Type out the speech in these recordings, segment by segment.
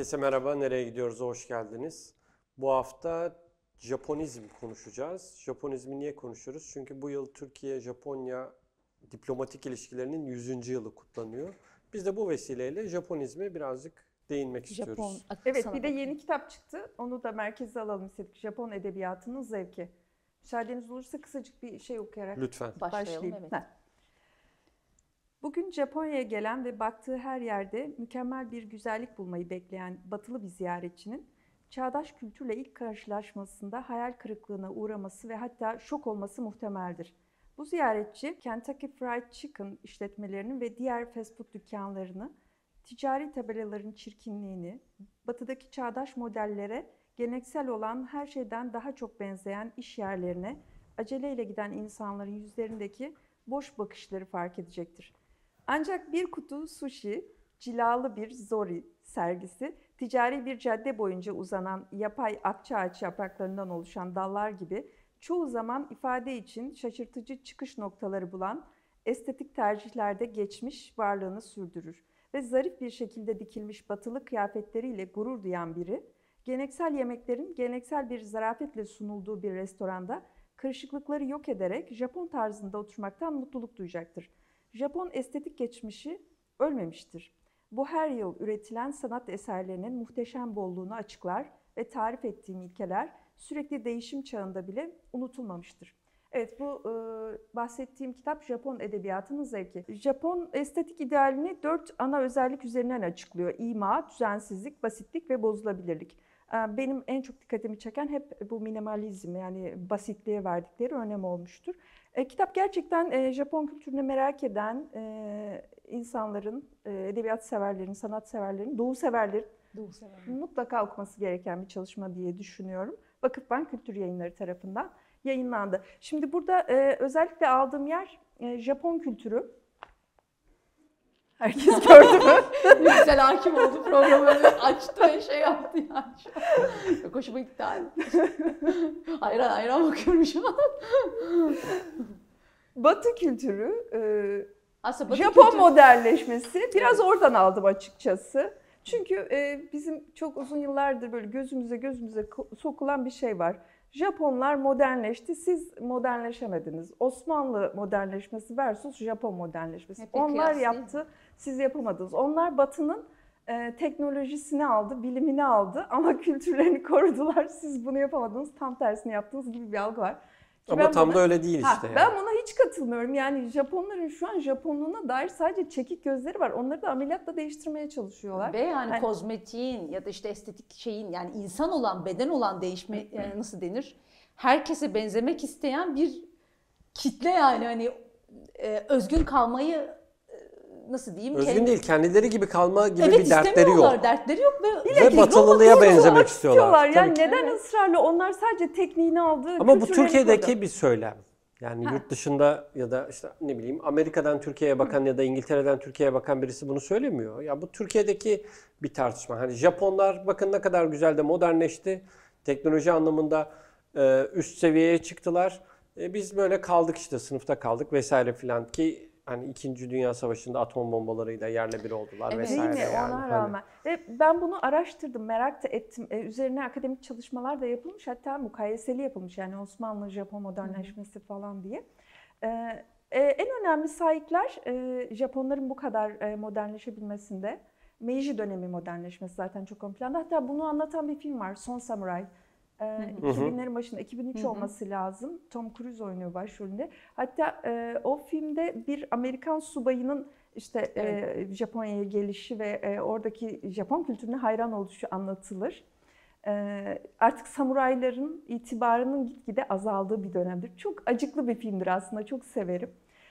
Herkese merhaba, nereye gidiyoruz? Hoş geldiniz. Bu hafta Japonizm konuşacağız. Japonizmi niye konuşuyoruz? Çünkü bu yıl Türkiye-Japonya diplomatik ilişkilerinin 100. yılı kutlanıyor. Biz de bu vesileyle Japonizme birazcık değinmek istiyoruz. Evet, bir de yeni kitap çıktı. Onu da merkeze alalım istedik. Japon Edebiyatı'nın Zevki. Müsaadeniz olursa kısacık bir şey okuyarak Lütfen. başlayayım. Evet. Bugün Japonya'ya gelen ve baktığı her yerde mükemmel bir güzellik bulmayı bekleyen batılı bir ziyaretçinin çağdaş kültürle ilk karşılaşmasında hayal kırıklığına uğraması ve hatta şok olması muhtemeldir. Bu ziyaretçi Kentucky Fried Chicken işletmelerinin ve diğer fast food dükkanlarını, ticari tabelaların çirkinliğini, batıdaki çağdaş modellere geleneksel olan her şeyden daha çok benzeyen iş yerlerine aceleyle giden insanların yüzlerindeki boş bakışları fark edecektir. Ancak bir kutu sushi, cilalı bir zori sergisi, ticari bir cadde boyunca uzanan yapay akça ağaç yapraklarından oluşan dallar gibi çoğu zaman ifade için şaşırtıcı çıkış noktaları bulan estetik tercihlerde geçmiş varlığını sürdürür. Ve zarif bir şekilde dikilmiş batılı kıyafetleriyle gurur duyan biri, geleneksel yemeklerin geleneksel bir zarafetle sunulduğu bir restoranda karışıklıkları yok ederek Japon tarzında oturmaktan mutluluk duyacaktır. Japon estetik geçmişi ölmemiştir. Bu her yıl üretilen sanat eserlerinin muhteşem bolluğunu açıklar ve tarif ettiğim ilkeler sürekli değişim çağında bile unutulmamıştır. Evet, bu bahsettiğim kitap Japon Edebiyatı'nın Zevki. Japon estetik idealini 4 ana özellik üzerinden açıklıyor. İma, düzensizlik, basitlik ve bozulabilirlik. Benim en çok dikkatimi çeken hep bu minimalizm, yani basitliğe verdikleri önem olmuştur. Kitap gerçekten Japon kültürünü merak eden insanların, edebiyat severlerin, sanat severlerin, doğu severlerin mutlaka okuması gereken bir çalışma diye düşünüyorum. Vakıfbank Kültür Yayınları tarafından yayınlandı. Şimdi burada özellikle aldığım yer Japon kültürü. Herkes gördü mü? Güzel hakim oldu, programı açtı ve şey yaptı yani. Çok hoşuma gitti. Hayran bakıyorum şu an. Batı kültürü, Aslında Japon modernleşmesi biraz oradan aldım açıkçası. Çünkü bizim çok uzun yıllardır böyle gözümüze sokulan bir şey var. Japonlar modernleşti, siz modernleşemediniz. Osmanlı modernleşmesi versus Japon modernleşmesi. Hep Onlar kıyas, yaptı, siz yapamadınız. Onlar Batı'nın teknolojisini aldı, bilimini aldı ama kültürlerini korudular. Siz bunu yapamadınız, tam tersini yaptınız gibi bir algı var. Ama tam da öyle değil işte. Ben buna hiç katılmıyorum. Yani Japonların şu an Japonluğuna dair sadece çekik gözleri var. Onları da ameliyatla değiştirmeye çalışıyorlar. Ve yani kozmetiğin ya da işte estetik şeyin, yani insan olan, beden olan değişme, yani nasıl denir? Herkese benzemek isteyen bir kitle, yani hani özgün kalmayı nasıl diyeyim? Özgün değil, kendileri gibi kalma gibi Evet, bir dertleri yok. Dertleri yok Ve batılılığa benzemek istiyorlar. Yani neden ısrarla onlar sadece tekniğini aldı? Ama bu Türkiye'deki bir söylem. Yani yurt dışında ya da işte ne bileyim Amerika'dan Türkiye'ye bakan ya da İngiltere'den Türkiye'ye bakan birisi bunu söylemiyor. Ya bu Türkiye'deki bir tartışma. Hani Japonlar bakın ne kadar güzel de modernleşti. Teknoloji anlamında üst seviyeye çıktılar. Biz böyle kaldık işte, sınıfta kaldık vesaire filan ki hani 2. Dünya Savaşı'nda atom bombalarıyla yerle bir oldular, evet, vesaire. Değil mi? Yani. Ona rağmen. Ve ben bunu araştırdım, merak da ettim. Üzerine akademik çalışmalar da yapılmış. Hatta mukayeseli yapılmış. Yani Osmanlı-Japon modernleşmesi falan diye. En önemli sahipler Japonların bu kadar modernleşebilmesinde. Meiji dönemi modernleşmesi zaten çok ön planda. Hatta bunu anlatan bir film var, Son Samurai. 2000'lerin başında, 2003 olması lazım. Tom Cruise oynuyor başrolünde. Hatta o filmde bir Amerikan subayının işte Japonya'ya gelişi ve oradaki Japon kültürüne hayran oluşu anlatılır. Artık samurayların itibarının gitgide azaldığı bir dönemdir. Çok acıklı bir filmdir aslında, çok severim.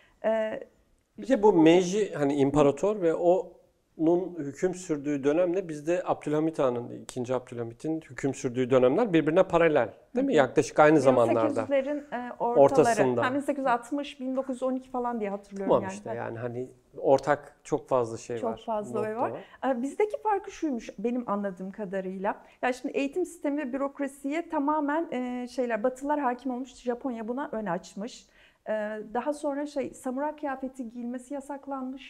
Bir de bu Meiji hani imparator ve onun hüküm sürdüğü dönemle bizde Abdülhamit Han'ın, 2. Abdülhamit'in hüküm sürdüğü dönemler birbirine paralel, değil mi? Yaklaşık aynı zamanlarda. 1800'lerin ortasında. 1860, 1912 falan diye hatırlıyorum. Tamam işte yani hani ortak çok fazla şey var. Çok fazla var. Bizdeki farkı şuymuş benim anladığım kadarıyla. Ya şimdi eğitim sistemi ve bürokrasiye tamamen Batılar hakim olmuş. Japonya buna ön açmış. Daha sonra samuray kıyafeti giyilmesi yasaklanmış.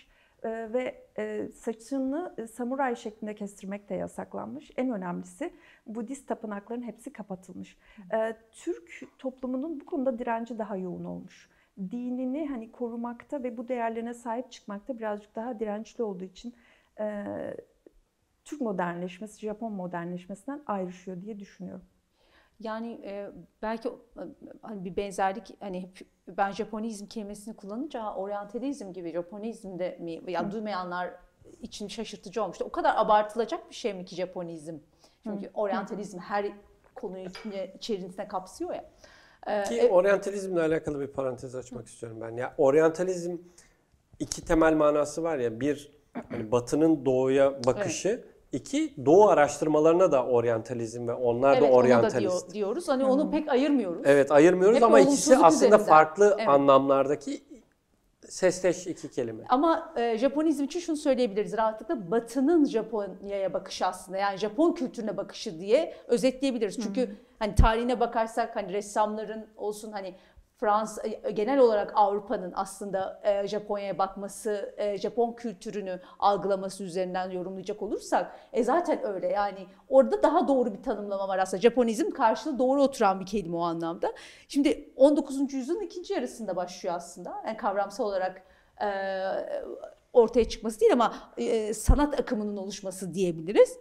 ve saçını samuray şeklinde kestirmek de yasaklanmış. En önemlisi Budist tapınakların hepsi kapatılmış. Türk toplumunun bu konuda direnci daha yoğun olmuş. Dinini hani korumakta ve bu değerlerine sahip çıkmakta birazcık daha dirençli olduğu için Türk modernleşmesi, Japon modernleşmesinden ayrışıyor diye düşünüyorum. Yani belki hani bir benzerlik, hani hep ben Japonizm kelimesini kullanınca oryantalizm gibi Japonizm de mi ya duymayanlar için şaşırtıcı olmuştu. O kadar abartılacak bir şey mi ki Japonizm? Çünkü oryantalizm her konuyu içerisine kapsıyor ya. Ki oryantalizmle alakalı bir parantez açmak istiyorum ben. Ya oryantalizm iki temel manası var ya. Bir, hani Batı'nın doğuya bakışı. Evet. İki, Doğu araştırmalarına da oryantalizm ve onlar da oryantalist. Onu da diyoruz. Hani onu pek ayırmıyoruz. Evet, ayırmıyoruz. Hep ama ikisi aslında farklı anlamlardaki sesleş iki kelime. Ama Japonizm için şunu söyleyebiliriz rahatlıkla. Batı'nın Japonya'ya bakışı aslında, yani Japon kültürüne bakışı diye özetleyebiliriz. Çünkü hani tarihine bakarsak, hani ressamların olsun, hani Fransa, genel olarak Avrupa'nın aslında Japonya'ya bakması, Japon kültürünü algılaması üzerinden yorumlayacak olursak zaten öyle. Yani orada daha doğru bir tanımlama var aslında. Japonizm karşılığı doğru oturan bir kelime o anlamda. Şimdi 19. yüzyılın ikinci yarısında başlıyor aslında. Yani kavramsal olarak ortaya çıkması değil ama sanat akımının oluşması diyebiliriz.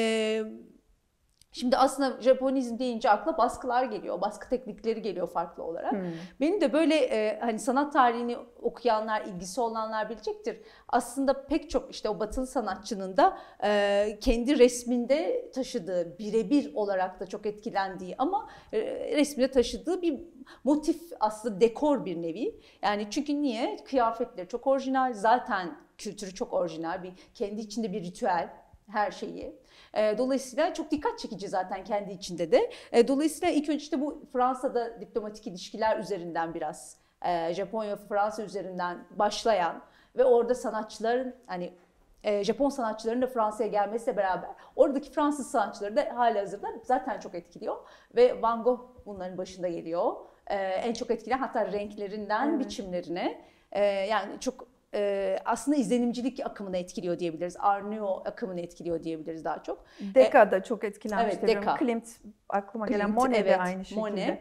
Şimdi aslında Japonizm deyince akla baskılar geliyor, baskı teknikleri geliyor farklı olarak. Benim de böyle hani sanat tarihini okuyanlar, ilgisi olanlar bilecektir. Aslında pek çok işte o batılı sanatçının da kendi resminde taşıdığı, birebir olarak da çok etkilendiği ama resminde taşıdığı bir motif, aslında dekor bir nevi. Yani çünkü niye? Kıyafetleri çok orijinal, zaten kültürü çok orijinal, bir kendi içinde bir ritüel. Her şeyi. Dolayısıyla çok dikkat çekici zaten kendi içinde de. Dolayısıyla ilk önce işte bu Fransa'da diplomatik ilişkiler üzerinden biraz Japonya-Fransa üzerinden başlayan ve orada sanatçıların, hani Japon sanatçıların da Fransa'ya gelmesiyle beraber oradaki Fransız sanatçıları da halihazırda zaten çok etkiliyor. Ve Van Gogh bunların başında geliyor. En çok etkileyen, hatta renklerinden biçimlerine, yani çok aslında izlenimcilik akımını etkiliyor diyebiliriz. Art Nouveau akımını etkiliyor diyebiliriz daha çok. Deka da çok etkilenmiş. Evet, Deka. Klimt, aklıma gelen Monet de aynı şekilde. Monet.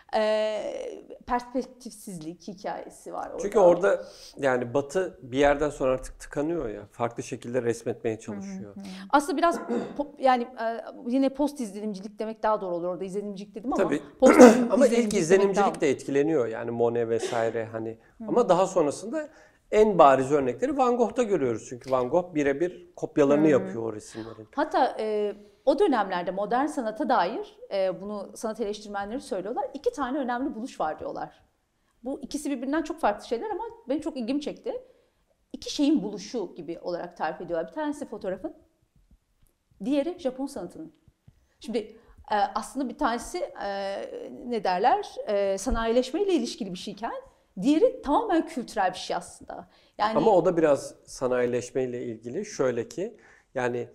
Perspektifsizlik hikayesi var orada. Çünkü orada yani Batı bir yerden sonra artık tıkanıyor ya. Farklı şekilde resmetmeye çalışıyor. Aslında biraz yani yine post izlenimcilik demek daha doğru olur. Orada izlenimcilik dedim ama tabii. post ama ilk izlenimcilik de etkileniyor yani Monet vesaire hani. Ama daha sonrasında en bariz örnekleri Van Gogh'ta görüyoruz. Çünkü Van Gogh birebir kopyalarını yapıyor o resimlerin. Hatta o dönemlerde modern sanata dair bunu sanat eleştirmenleri söylüyorlar. 2 tane önemli buluş var diyorlar. Bu ikisi birbirinden çok farklı şeyler ama benim çok ilgimi çekti. 2 şeyin buluşu gibi olarak tarif ediyorlar. Bir tanesi fotoğrafın, diğeri Japon sanatının. Şimdi aslında bir tanesi ne derler, sanayileşmeyle ilişkili bir şeyken, diğeri tamamen kültürel bir şey aslında. Yani ama o da biraz sanayileşmeyle ilgili. Şöyle ki yani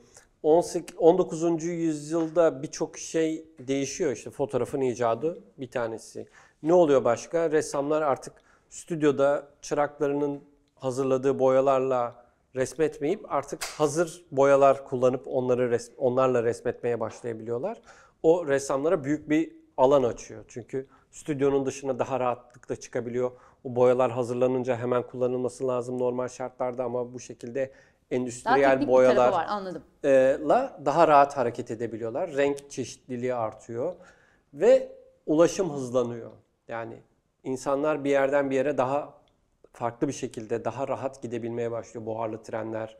19. yüzyılda birçok şey değişiyor. İşte fotoğrafın icadı bir tanesi. Ne oluyor başka? Ressamlar artık stüdyoda çıraklarının hazırladığı boyalarla resmetmeyip artık hazır boyalar kullanıp onlarla resmetmeye başlayabiliyorlar. O ressamlara büyük bir alan açıyor. Çünkü stüdyonun dışına daha rahatlıkla çıkabiliyor. O boyalar hazırlanınca hemen kullanılması lazım normal şartlarda ama bu şekilde endüstriyel boyalarla daha rahat hareket edebiliyorlar. Renk çeşitliliği artıyor ve ulaşım hızlanıyor. Yani insanlar bir yerden bir yere daha farklı bir şekilde daha rahat gidebilmeye başlıyor. Buharlı trenler,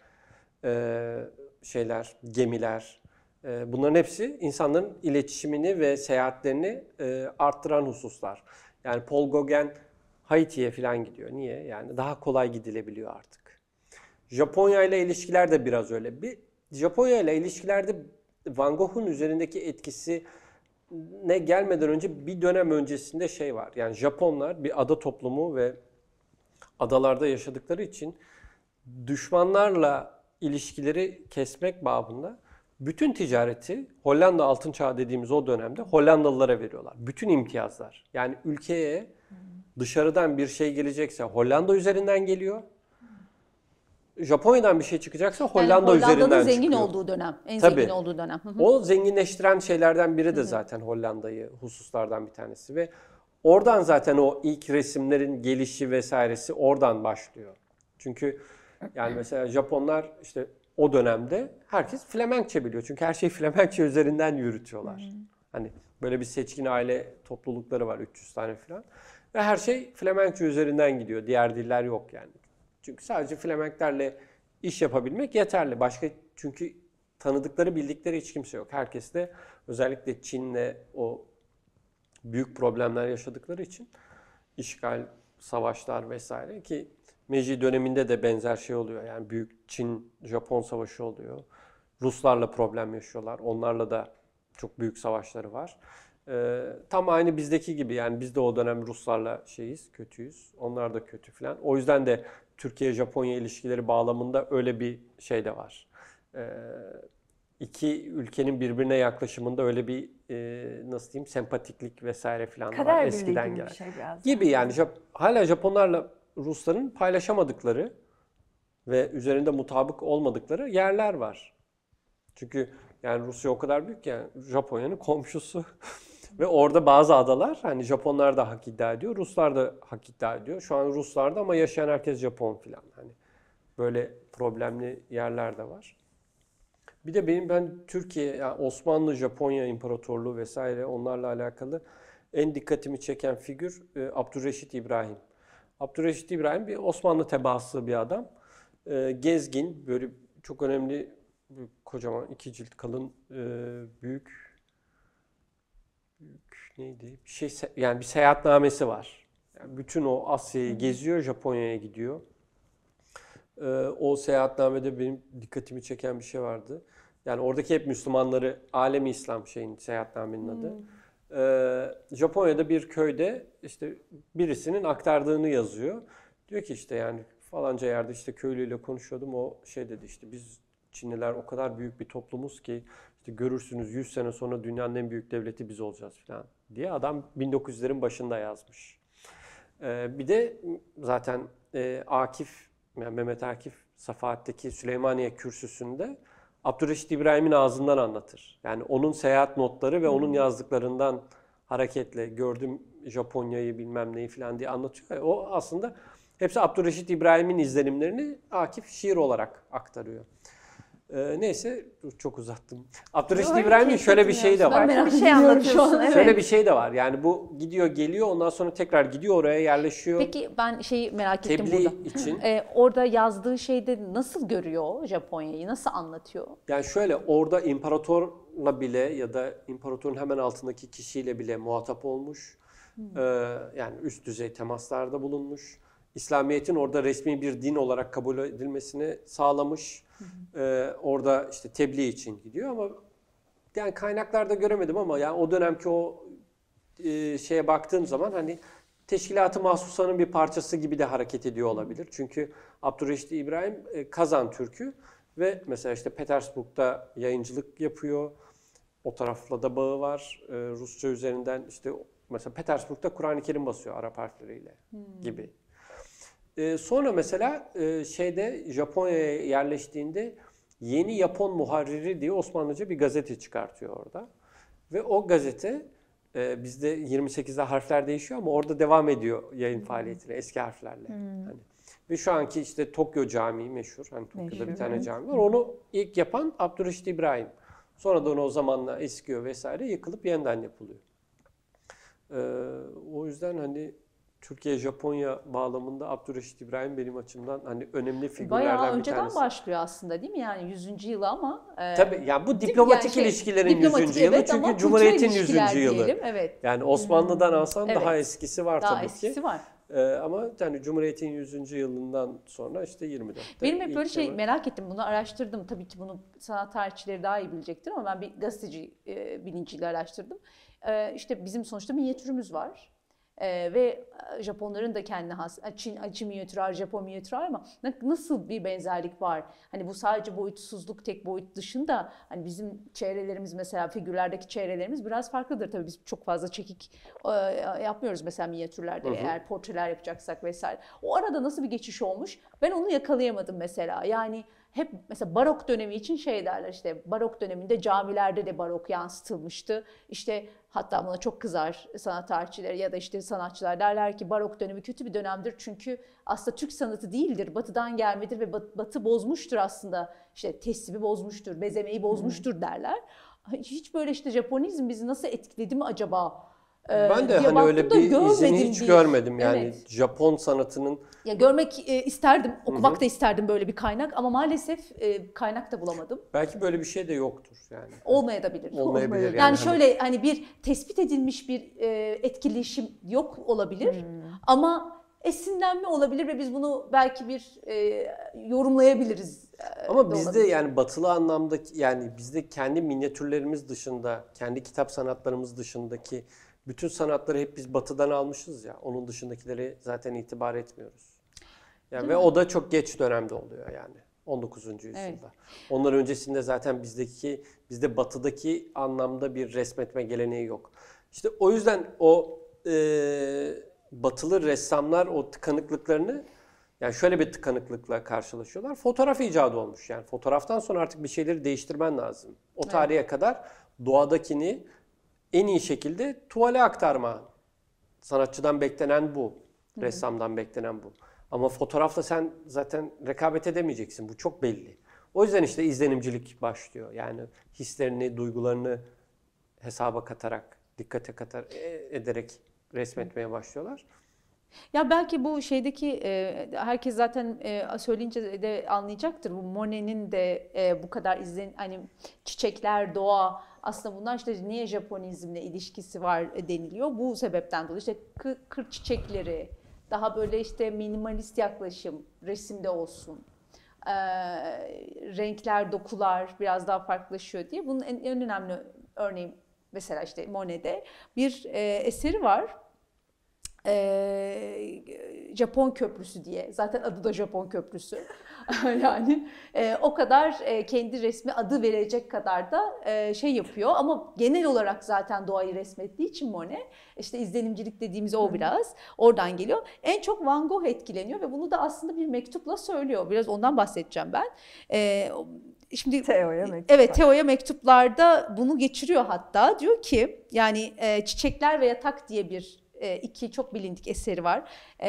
gemiler. Bunların hepsi insanların iletişimini ve seyahatlerini arttıran hususlar. Yani Paul Gauguin Haiti'ye falan gidiyor. Niye? Yani daha kolay gidilebiliyor artık. Japonya ile ilişkiler de biraz öyle. Japonya ile ilişkilerde Van Gogh'un üzerindeki etkisine gelmeden önce bir dönem öncesinde şey var. Yani Japonlar bir ada toplumu ve adalarda yaşadıkları için düşmanlarla ilişkileri kesmek babında bütün ticareti Hollanda Altın Çağı dediğimiz o dönemde Hollandalılara veriyorlar. Bütün imtiyazlar. Yani ülkeye dışarıdan bir şey gelecekse Hollanda üzerinden geliyor. Japonya'dan bir şey çıkacaksa Yani Hollanda Hollanda'nın üzerinden zengin çıkıyor. olduğu dönem, en Tabii. zengin olduğu dönem. Hı hı. O zenginleştiren şeylerden biri de zaten Hollanda'yı, hususlardan bir tanesi ve oradan zaten o ilk resimlerin gelişi vesairesi oradan başlıyor. Çünkü yani mesela Japonlar işte o dönemde herkes Flemenkçe biliyor. Çünkü her şeyi Flemenkçe üzerinden yürütüyorlar. Hani böyle bir seçkin aile toplulukları var, 300 tane falan. Ve her şey Flemenkçe üzerinden gidiyor. Diğer diller yok yani. Çünkü sadece Flemenklerle iş yapabilmek yeterli. Başka çünkü tanıdıkları, bildikleri hiç kimse yok. Herkes de özellikle Çin'le o büyük problemler yaşadıkları için işgal, savaşlar vesaire ki Meiji döneminde de benzer şey oluyor. Yani büyük Çin-Japon savaşı oluyor. Ruslarla problem yaşıyorlar. Onlarla da çok büyük savaşları var. Tam aynı bizdeki gibi yani biz de o dönem Ruslarla kötüyüz. Onlar da kötü falan. O yüzden de Türkiye-Japonya ilişkileri bağlamında öyle bir şey de var. İki ülkenin birbirine yaklaşımında öyle bir nasıl diyeyim sempatiklik vesaire falan da var Kader birliği eskiden gibi bir gelen. şey biraz. Gibi yani hala Japonlarla Rusların paylaşamadıkları ve üzerinde mutabık olmadıkları yerler var. Çünkü yani Rusya o kadar büyük ki yani Japonya'nın komşusu ve orada bazı adalar hani Japonlar da hak iddia ediyor, Ruslar da hak iddia ediyor. Şu an Ruslarda ama yaşayan herkes Japon filan. Hani böyle problemli yerler de var. Bir de ben Türkiye, yani Osmanlı, Japonya İmparatorluğu vesaire onlarla alakalı en dikkatimi çeken figür Abdülreşit İbrahim. Abdülreşit İbrahim bir Osmanlı tebaası bir adam. Gezgin, böyle çok önemli, kocaman 2 cilt kalın büyük neydi? Bir şey yani bir seyahatnamesi var. Yani bütün o Asya'yı geziyor, Japonya'ya gidiyor. O seyahatnamede benim dikkatimi çeken bir şey vardı. Yani oradaki hep Müslümanları, Alemi İslam seyahatnamenin adı. Japonya'da bir köyde işte birisinin aktardığını yazıyor. Diyor ki işte yani falanca yerde işte köylüyle konuşuyordum. O şey dedi işte biz Çinliler o kadar büyük bir toplumuz ki işte görürsünüz 100 sene sonra dünyanın en büyük devleti biz olacağız falan diye adam 1900'lerin başında yazmış. Bir de zaten Akif, yani Mehmet Akif Safahat'teki Süleymaniye Kürsüsü'nde Abdülreşit İbrahim'in ağzından anlatır. Yani onun seyahat notları ve onun yazdıklarından hareketle gördüm Japonya'yı bilmem neyi falan diye anlatıyor. O aslında hepsi Abdülreşit İbrahim'in izlenimlerini Akif şiir olarak aktarıyor. Neyse çok uzattım. Abdülreşit İbrahim'in şöyle bir şeyi de var. Bir şey anlatıyorsun. Evet. Şöyle bir şey de var. Yani bu gidiyor geliyor ondan sonra tekrar gidiyor oraya yerleşiyor. Peki ben şeyi merak ettim Tebliğ burada. için. Orada yazdığı şeyde nasıl görüyor Japonya'yı, nasıl anlatıyor? Yani şöyle orada imparatorla bile ya da imparatorun hemen altındaki kişiyle bile muhatap olmuş. Yani üst düzey temaslarda bulunmuş. İslamiyet'in orada resmi bir din olarak kabul edilmesini sağlamış. Orada işte tebliğ için gidiyor ama yani kaynaklarda göremedim ama yani o dönemki o şeye baktığım zaman hani Teşkilat-ı Mahsusa'nın bir parçası gibi de hareket ediyor olabilir. Çünkü Abdülreşit İbrahim Kazan Türk'ü ve mesela işte Petersburg'da yayıncılık yapıyor. O tarafla da bağı var. Rusça üzerinden işte mesela Petersburg'da Kur'an-ı Kerim basıyor Arap harfleriyle gibi. Sonra mesela Japonya'ya yerleştiğinde Yeni Yapon Muharriri diye Osmanlıca bir gazete çıkartıyor orada. Ve o gazete bizde 28'de harfler değişiyor ama orada devam ediyor yayın faaliyetine eski harflerle. Hani. Ve şu anki işte Tokyo Camii meşhur. Hani Tokyo'da bir tane cami var. Onu ilk yapan Abdülreşit İbrahim. Sonradan o zamanla eskiyor vesaire yıkılıp yeniden yapılıyor. O yüzden hani Türkiye-Japonya bağlamında Abdülreşit İbrahim benim açımdan hani önemli figürlerden Bayağı bir tanesi. önceden başlıyor aslında değil mi? Yani 100. yılı ama... Tabii yani bu diplomatik ilişkilerin 100. yılı evet, çünkü Cumhuriyet'in 100. yılı. Diyelim, evet. Yani Osmanlı'dan alsan Evet. daha eskisi var Daha tabii eskisi ki. var. Ama yani Cumhuriyet'in 100. yılından sonra işte 24'te. Benim hep böyle merak ettim, bunu araştırdım. Tabii ki bunu sanat tarihçileri daha iyi bilecektir ama ben bir gazeteci bilinciyle araştırdım. İşte bizim sonuçta minyatürümüz var. Ve Japonların da kendine has, Çin minyatürü var, Japon minyatürü var ama nasıl bir benzerlik var? Hani bu sadece boyutsuzluk, tek boyut dışında hani bizim çehrelerimiz mesela figürlerdeki çehrelerimiz biraz farklıdır. Tabii biz çok fazla çekik yapmıyoruz mesela minyatürlerde eğer portreler yapacaksak vesaire. O arada nasıl bir geçiş olmuş? Ben onu yakalayamadım mesela. Yani hep mesela barok dönemi için şey derler, işte barok döneminde camilerde de barok yansıtılmıştı. İşte hatta buna çok kızar sanat tarihçileri ya da işte sanatçılar, derler ki barok dönemi kötü bir dönemdir çünkü aslında Türk sanatı değildir, Batı'dan gelmedir ve Batı bozmuştur aslında, işte tesbih bozmuştur, bezemeyi bozmuştur derler. Hiç böyle işte Japonizm bizi nasıl etkiledi mi acaba? Ben de Diye hani öyle baktım da bir izini görmedim hiç görmedim. Yani Evet. Japon sanatının Ya görmek isterdim, okumak da isterdim böyle bir kaynak ama maalesef kaynak da bulamadım. belki böyle bir şey de yoktur yani. Olmayabilir. Olmayabilir Yani hani şöyle hani bir tespit edilmiş bir etkileşim yok olabilir ama esinlenme olabilir ve biz bunu belki bir yorumlayabiliriz. ama da bizde olabilir. yani batılı anlamdaki, yani bizde kendi minyatürlerimiz dışında, kendi kitap sanatlarımız dışındaki bütün sanatları hep biz batıdan almışız ya. Onun dışındakileri zaten itibar etmiyoruz. Yani Değil ve mi? o da çok geç dönemde oluyor yani. 19. yüzyılda. Evet. Ondan öncesinde zaten bizde batıdaki anlamda bir resmetme geleneği yok. İşte o yüzden o batılı ressamlar o tıkanıklıklarını, yani şöyle bir tıkanıklıkla karşılaşıyorlar. Fotoğraf icadı olmuş. Yani fotoğraftan sonra artık bir şeyleri değiştirmen lazım. O tarihe kadar doğadakini en iyi şekilde tuvale aktarma. Sanatçıdan beklenen bu. Ressamdan beklenen bu. Ama fotoğrafla sen zaten rekabet edemeyeceksin. Bu çok belli. O yüzden işte izlenimcilik başlıyor. Yani hislerini, duygularını hesaba katarak, ederek resmetmeye başlıyorlar. Ya belki bu şeydeki herkes zaten söyleyince de anlayacaktır. Bu Monet'in de bu kadar hani çiçekler, doğa, aslında bunlar işte niye Japonizmle ilişkisi var deniliyor. Bu sebepten dolayı işte kır çiçekleri, daha böyle işte minimalist yaklaşım resimde olsun. E, Renkler, dokular biraz daha farklılaşıyor diye. Bunun en önemli örneği mesela işte Monet'de bir eseri var. Japon Köprüsü diye. Zaten adı da Japon Köprüsü. Yani o kadar kendi resmi adı verecek kadar da şey yapıyor. Ama genel olarak zaten doğayı resmettiği için Monet, işte izlenimcilik dediğimiz o biraz oradan geliyor. En çok Van Gogh etkileniyor ve bunu da aslında bir mektupla söylüyor. Biraz ondan bahsedeceğim ben. Şimdi Theo'ya mektuplar. evet, Theo'ya mektuplarda bunu geçiriyor hatta. Diyor ki yani Çiçekler ve Yatak diye bir iki çok bilindik eseri var.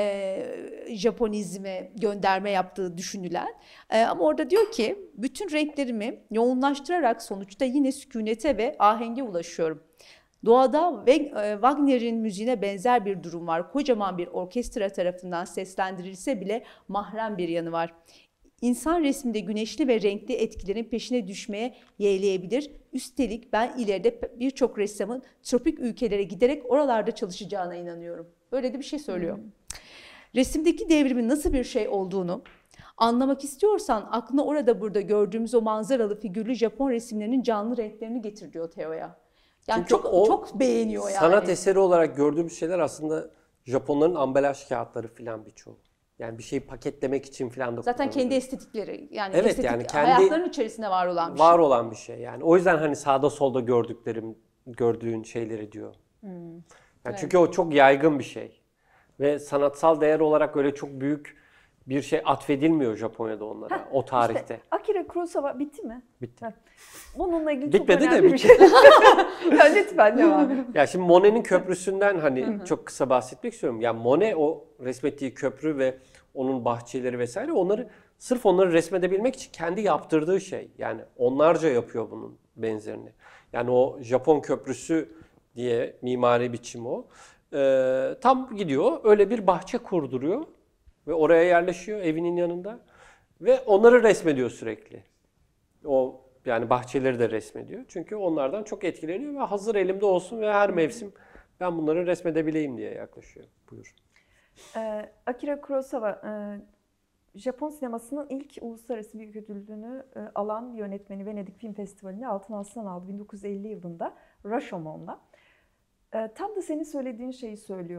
Japonizme gönderme yaptığı düşünülen. Ama orada diyor ki bütün renklerimi yoğunlaştırarak sonuçta yine sükunete ve ahenge ulaşıyorum. Doğada ve Wagner'in müziğine benzer bir durum var. Kocaman bir orkestra tarafından seslendirilse bile mahrem bir yanı var. İnsan resminde güneşli ve renkli etkilerin peşine düşmeye yeğleyebilir. Üstelik ben ileride birçok ressamın tropik ülkelere giderek oralarda çalışacağına inanıyorum. Böyle de bir şey söylüyor. Resimdeki devrimin nasıl bir şey olduğunu anlamak istiyorsan aklına orada burada gördüğümüz o manzaralı figürlü Japon resimlerinin canlı renklerini getir diyor Theo'ya. Yani Çünkü çok o çok beğeniyor yani. sanat eseri olarak gördüğümüz şeyler aslında Japonların ambalaj kağıtları filan birçoğu. Yani bir şeyi paketlemek için filan da Zaten kendi kullanılıyor. estetikleri, yani Evet, estetik yani kendi hayatlarının içerisinde var olan bir var şey. olan bir şey yani. O yüzden hani sağda solda gördüğün şeyleri diyor. Yani Evet. çünkü o çok yaygın bir şey. Ve sanatsal değer olarak öyle çok büyük bir şey atfedilmiyor Japonya'da onlara o tarihte. İşte Akira Kurosawa bitti mi? Bitti. Heh. Bununla ilgili Bitmedi çok de önemli bir bitti. şey. Ya lütfen devam et. Ya şimdi Monet'in köprüsünden hani çok kısa bahsetmek istiyorum. Ya Monet o resmettiği köprü ve onun bahçeleri vesaire, sırf onları resmedebilmek için kendi yaptırdığı şey. Yani onlarca yapıyor bunun benzerini. Yani o Japon köprüsü diye mimari biçim o. Tam gidiyor öyle bir bahçe kurduruyor ve oraya yerleşiyor evinin yanında ve onları resmediyor sürekli. O yani bahçeleri de resmediyor. Çünkü onlardan çok etkileniyor ve hazır elimde olsun ve her mevsim ben bunları resmedebileyim diye yaklaşıyor. Buyur. Akira Kurosawa Japon sinemasının ilk uluslararası büyük ödülünü alan bir yönetmeni, Venedik Film Festivali'nde Altın Aslan aldı 1950 yılında Rashomon'la. Tam da senin söylediğin şeyi söylüyor.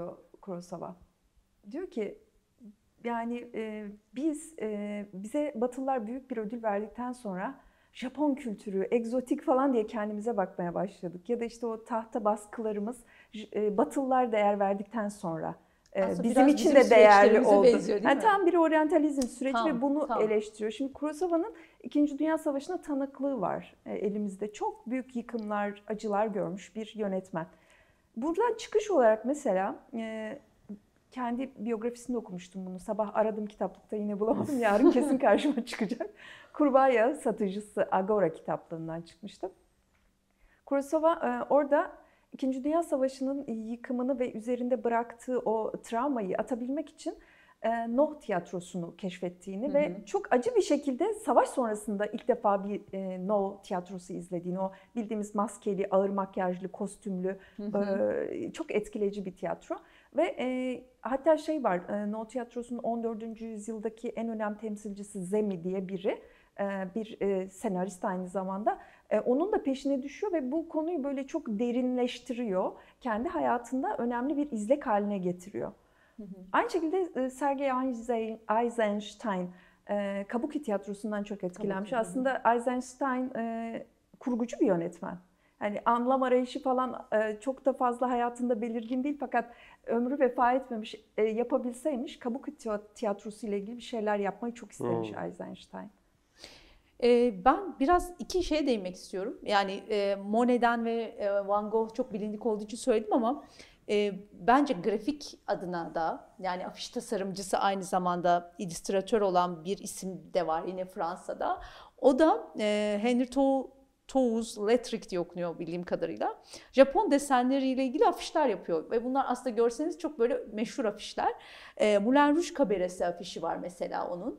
Kurosawa. Diyor ki yani bize Batılılar büyük bir ödül verdikten sonra Japon kültürü, egzotik falan diye kendimize bakmaya başladık. Ya da işte o tahta baskılarımız Batılılar değer verdikten sonra bizim için de değerli oldu. Benziyor, değil mi? Tam bir oryantalizm süreci Tam, ve bunu tam. eleştiriyor. Şimdi Kurosawa'nın İkinci Dünya Savaşı'na tanıklığı var elimizde. Çok büyük yıkımlar, acılar görmüş bir yönetmen. Buradan çıkış olarak mesela kendi biyografisinde okumuştum bunu. Sabah aradım kitaplıkta, yine bulamadım. Yarın kesin karşıma çıkacak. Kurbağa Yağı Satıcısı Agora kitaplığından çıkmıştı. Kurosawa orada İkinci Dünya Savaşı'nın yıkımını ve üzerinde bıraktığı o travmayı atabilmek için Noh tiyatrosunu keşfettiğini ve çok acı bir şekilde savaş sonrasında ilk defa bir Noh tiyatrosu izlediğini, o bildiğimiz maskeli, ağır makyajlı, kostümlü, çok etkileyici bir tiyatro. Ve hatta şey var, Noh tiyatrosunun 14. yüzyıldaki en önemli temsilcisi Zemi diye biri, bir senarist aynı zamanda. Onun da peşine düşüyor ve bu konuyu böyle çok derinleştiriyor. Kendi hayatında önemli bir izlek haline getiriyor. Aynı şekilde Sergei Eisenstein Kabuki tiyatrosundan çok etkilenmiş. Kabuki, aslında Eisenstein kurgucu bir yönetmen. Yani anlam arayışı falan çok da fazla hayatında belirgin değil, fakat ömrü vefa etmemiş, yapabilseymiş Kabuki tiyatrosu ile ilgili bir şeyler yapmayı çok istemiş Eisenstein. Ben biraz iki şeye değinmek istiyorum. Yani Monet'den ve Van Gogh çok bilindik olduğu için söyledim ama bence grafik adına da, yani afiş tasarımcısı aynı zamanda illüstratör olan bir isim de var yine Fransa'da. O da Henry Toulouse-Lautrec diye okunuyor bildiğim kadarıyla. Japon desenleriyle ilgili afişler yapıyor ve bunlar aslında görseniz çok böyle meşhur afişler. Moulin Rouge kabaresi afişi var mesela onun.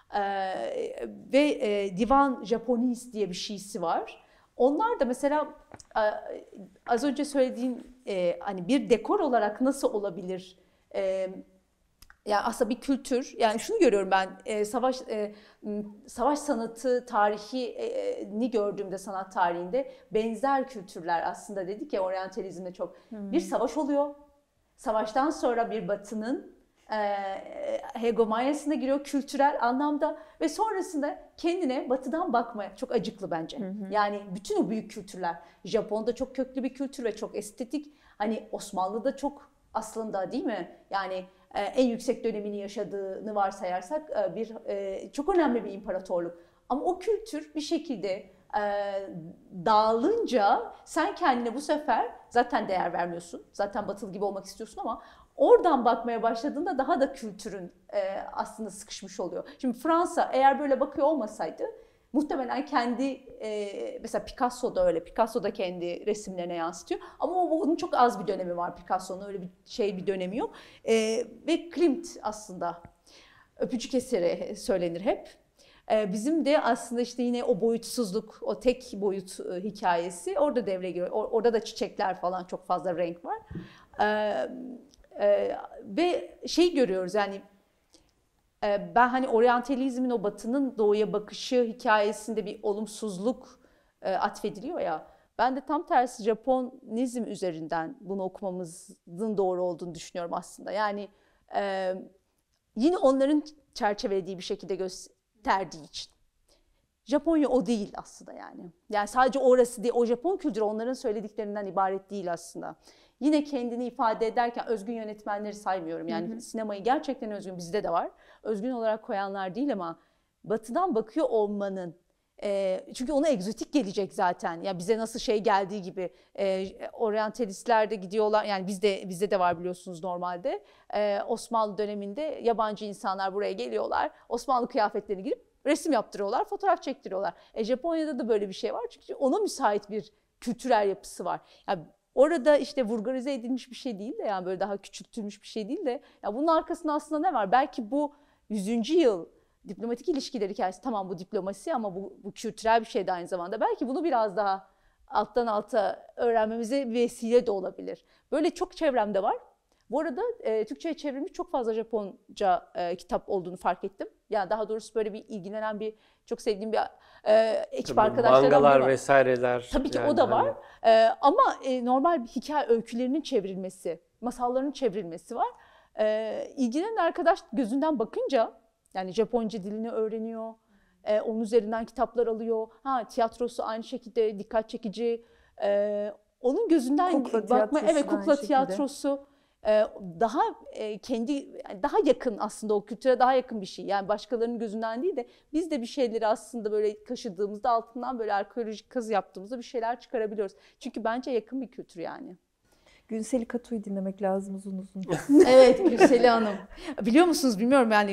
Ve Divan Japonese diye bir şeysi var. Onlar da mesela az önce söylediğin hani bir dekor olarak nasıl olabilir? Yani aslında bir kültür. Yani şunu görüyorum ben, savaş sanatı tarihini gördüğümde, sanat tarihinde benzer kültürler aslında, dedik ya oryantalizmde çok. Bir savaş oluyor. Savaştan sonra bir Batı'nın hegemonyasına giriyor kültürel anlamda ve sonrasında kendine Batı'dan bakmaya çok acıklı bence. Yani bütün o büyük kültürler, Japon'da çok köklü bir kültür ve çok estetik. Hani Osmanlı'da çok aslında, değil mi? Yani en yüksek dönemini yaşadığını varsayarsak çok önemli bir imparatorluk. Ama o kültür bir şekilde dağılınca sen kendine bu sefer zaten değer vermiyorsun. Zaten Batılı gibi olmak istiyorsun ama oradan bakmaya başladığında daha da kültürün aslında sıkışmış oluyor. Şimdi Fransa eğer böyle bakıyor olmasaydı muhtemelen kendi mesela Picasso da öyle. Picasso da kendi resimlerine yansıtıyor. Ama onun çok az bir dönemi var Picasso'nun. Öyle bir dönemi yok. Ve Klimt aslında öpücük eseri söylenir hep. Bizim de aslında işte yine o boyutsuzluk, o tek boyut hikayesi orada devreye giriyor. Orada da çiçekler falan, çok fazla renk var. Ve şey görüyoruz yani, ben hani oryantalizmin, o Batı'nın doğuya bakışı hikayesinde bir olumsuzluk atfediliyor ya. Ben de tam tersi Japonizm üzerinden bunu okumamızın doğru olduğunu düşünüyorum aslında. Yani yine onların çerçevelediği bir şekilde gösterdiği için. Japonya o değil aslında yani. Yani sadece orası değil, o Japon kültürü onların söylediklerinden ibaret değil aslında. Yine kendini ifade ederken özgün yönetmenleri saymıyorum. Yani sinemayı gerçekten özgün, bizde de var. Özgün olarak koyanlar değil ama Batı'dan bakıyor olmanın, çünkü ona egzotik gelecek zaten. Ya bize nasıl şey geldiği gibi, oryantalistler de gidiyorlar. Yani bizde de var biliyorsunuz normalde. Osmanlı döneminde yabancı insanlar buraya geliyorlar. Osmanlı kıyafetlerini giyip resim yaptırıyorlar, fotoğraf çektiriyorlar. Japonya'da da böyle bir şey var çünkü ona müsait bir kültürel yapısı var. Yani orada işte vulgarize edilmiş bir şey değil de, yani böyle daha küçültülmüş bir şey değil de, ya bunun arkasında aslında ne var? Belki bu 100. yıl diplomatik ilişkiler hikayesi, tamam bu diplomasi ama bu kültürel bir şey de aynı zamanda. Belki bunu biraz daha alttan alta öğrenmemize bir vesile de olabilir. Böyle çok çevremde var. Bu arada Türkçe'ye çevrilmiş çok fazla Japonca kitap olduğunu fark ettim. Yani daha doğrusu böyle bir ilgilenen, çok sevdiğim bir ekip arkadaşlardan biri var. Mangalar vesaireler. Tabii ki yani o da var. Ama normal bir hikaye öykülerinin çevrilmesi masalların çevrilmesi var. İlgilenen arkadaş gözünden bakınca yani Japonca dilini öğreniyor. Onun üzerinden kitaplar alıyor. Tiyatrosu aynı şekilde dikkat çekici. Onun gözünden Kukla bakma, tiyatrosu evet, da kukla aynı şekilde. tiyatrosu daha daha yakın aslında, o kültüre daha yakın bir şey. Yani başkalarının gözünden değil de biz de bir şeyleri aslında böyle kaşıdığımızda, altından böyle arkeolojik kazı yaptığımızda bir şeyler çıkarabiliyoruz. Çünkü bence yakın bir kültür yani. Günsel Kato'yu dinlemek lazım uzun uzun. Evet, Gülseli Hanım. Biliyor musunuz bilmiyorum yani,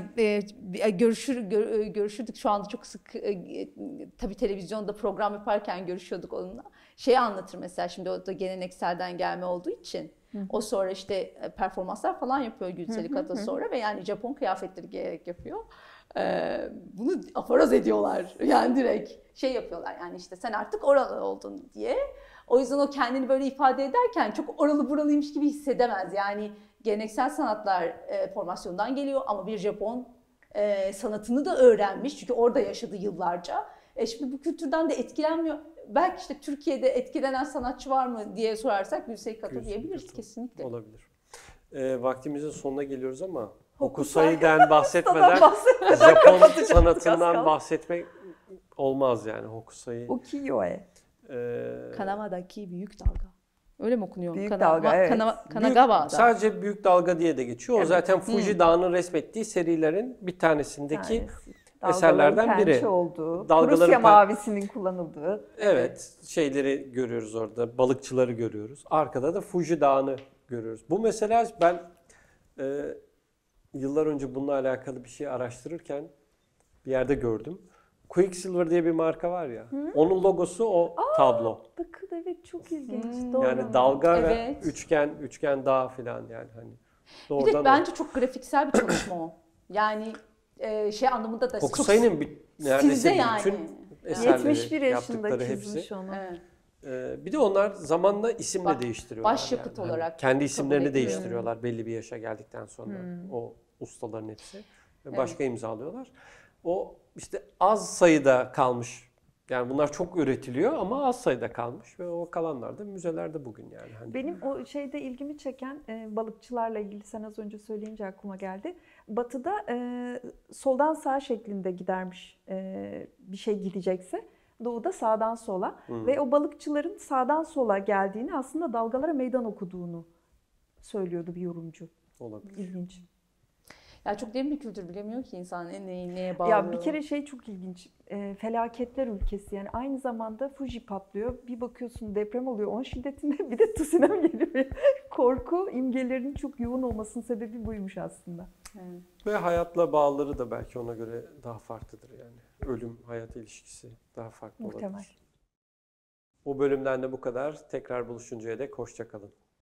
görüşürdük şu anda çok sık, tabii televizyonda program yaparken görüşüyorduk onunla. Şeyi anlatır mesela, şimdi o da gelenekselden gelme olduğu için. O sonra işte performanslar falan yapıyor Gülseli Kato sonra ve yani Japon kıyafetleri giyerek yapıyor. Bunu aforoz ediyorlar yani, direkt şey yapıyorlar yani, işte sen artık oralı oldun diye. O yüzden o kendini böyle ifade ederken çok oralı buralıymış gibi hissedemez. Yani geleneksel sanatlar formasyondan geliyor ama bir Japon sanatını da öğrenmiş. Çünkü orada yaşadı yıllarca. Şimdi bu kültürden de etkilenmiyor. Belki işte Türkiye'de etkilenen sanatçı var mı diye sorarsak Gülsey Kato diyebiliriz kesinlikle. Olabilir. Vaktimizin sonuna geliyoruz ama Hokusai'den Hokusai'den bahsetmeden Japon sanatından bahsetmek olmaz yani. Hokusai. Ukiyo-e. Kanama'daki büyük dalga. Öyle mi okunuyor? Büyük dalga, evet. Kanagawa'da. Sadece büyük dalga diye de geçiyor. O Evet. zaten Fuji Dağı'nın resmettiği serilerin bir tanesindeki eserlerden Dalgaların biri. pençe olduğu, Dalgaların Prusya mavisinin kullanıldığı. Evet, şeyleri görüyoruz orada, balıkçıları görüyoruz. Arkada da Fuji Dağı'nı görüyoruz. Bu mesela ben yıllar önce bununla alakalı bir şey araştırırken bir yerde gördüm. Quicksilver diye bir marka var ya, onun logosu o tablo. Bakın evet, çok ilginç. Doğru. Yani dalga ve Evet. üçgen dağ falan yani hani. Bir Doğrudan de bence çok grafiksel bir çalışma o. Yani şey anlamında da Hokusai'nin neredeyse yani. bütün eserleri 71 yaşında yaptıkları çizmiş hepsi. onu. Bir de onlar zamanla isim de değiştiriyorlar. başyapıt yani. olarak Kendi kabul isimlerini ediliyor. değiştiriyorlar belli bir yaşa geldikten sonra. O ustaların hepsi. Ve başka imzalıyorlar. O işte az sayıda kalmış. Yani bunlar çok üretiliyor ama az sayıda kalmış ve o kalanlar da müzelerde bugün yani. Hani Benim o şeyde ilgimi çeken balıkçılarla ilgili, sen az önce söyleyince aklıma geldi. Batı'da soldan sağa şeklinde gidermiş bir şey gidecekse. Doğuda sağdan sola. Ve o balıkçıların sağdan sola geldiğini, aslında dalgalara meydan okuduğunu söylüyordu bir yorumcu. olabilir. İlginç. Ya çok derin bir kültür, bilemiyor ki insan neye bağlıyor. Ya bir kere şey çok ilginç. Felaketler ülkesi, yani aynı zamanda Fuji patlıyor. Bir bakıyorsun deprem oluyor 10 şiddetinde, bir de tsunami geliyor. Korku imgelerinin çok yoğun olmasının sebebi buymuş aslında. Evet. Ve hayatla bağları da belki ona göre daha farklıdır yani. Ölüm hayat ilişkisi daha farklı Muhtemel. olabilir. Bu bölümden de bu kadar. Tekrar buluşuncaya dek hoşça kalın.